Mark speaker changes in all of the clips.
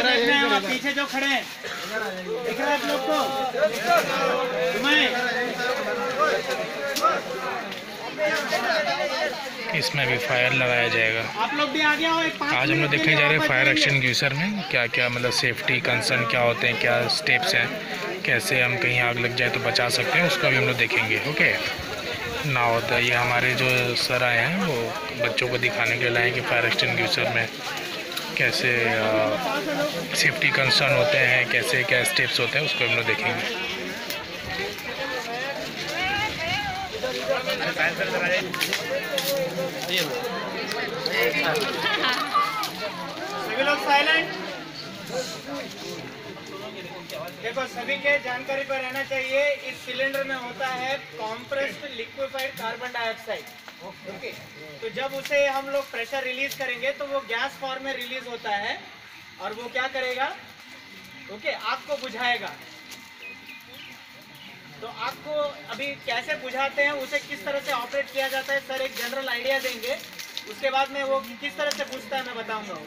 Speaker 1: देखना है, वहाँ पीछे जो खड़े हैं दिख रहा है आप लोग को?
Speaker 2: इसमें भी फायर लगाया जाएगा।
Speaker 1: आप लोग भी आगे आओ।
Speaker 2: आज हम लोग देखने जा रहे हैं फायर एक्सटिंग्विशर में क्या क्या मतलब सेफ्टी कंसर्न क्या होते हैं, क्या स्टेप्स हैं, कैसे हम कहीं आग लग जाए तो बचा सकते हैं, उसका भी हम लोग देखेंगे। ओके ना होता है। ये हमारे जो सर आए हैं वो बच्चों को दिखाने के लिए लाए कि फायर एक्सटिंग्विशर में कैसे सेफ्टी कंसर्न होते हैं, कैसे क्या स्टेप्स होते हैं, उसको हम लोग देखेंगे।
Speaker 1: सभी लोग साइलेंट। देखो सभी के जानकारी पर रहना चाहिए। इस सिलेंडर में होता है compressed liquefied carbon dioxide. Okay, तो जब उसे हम लोग प्रेशर रिलीज करेंगे तो वो गैस फॉर्म में रिलीज होता है और वो क्या करेगा? ओके, आग को बुझाएगा। तो आग को अभी कैसे बुझाते हैं, उसे किस तरह से ऑपरेट किया जाता है, सर एक जनरल आइडिया देंगे। उसके बाद में वो किस तरह से बुझता है मैं बताऊंगा।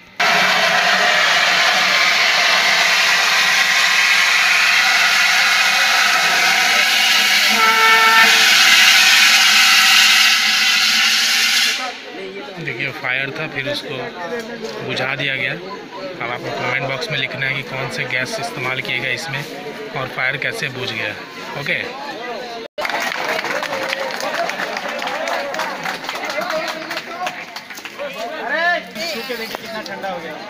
Speaker 2: देखिए फायर था, फिर उसको बुझा दिया गया। अब आपको कमेंट बॉक्स में लिखना है कि कौन से गैस इस्तेमाल किए गए इसमें और फायर कैसे बुझ गया। ओके
Speaker 1: देखिए कितना ठंडा हो गया।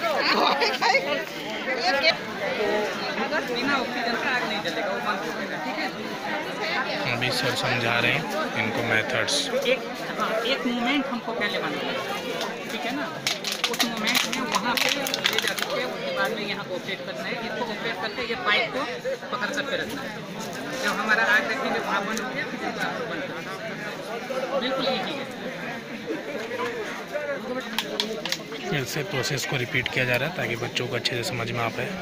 Speaker 3: अगर बिना ऑक्सीजन का आग नहीं जलेगा, वो बंद हो जाएगा। ठीक है,
Speaker 2: अभी सर समझा रहे हैं इनको मेथड्स।
Speaker 3: एक मोमेंट हमको पहले बनाना है, ठीक है ना। उस मोमेंट में वहाँ पे ले जाके उसके बाद में यहाँ ऑपरेट करना है। इसको ऑपरेट करके ये पाइप को पकड़ करके रखना है। जब हमारा आग रखेंगे वहाँ बंद हो गया, फिर बंद हो गया। बिल्कुल ईजी है।
Speaker 2: फिर से प्रोसेस को रिपीट किया जा रहा है ताकि बच्चों को अच्छे से समझ में आ पाए।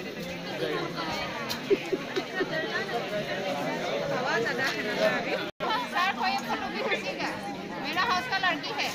Speaker 4: सर कोई फोटो भी खींचेगा? मेरा हाउस का लड़की है।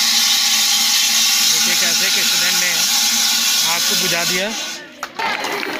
Speaker 2: कैसे के स्टूडेंट ने आग को बुझा दिया।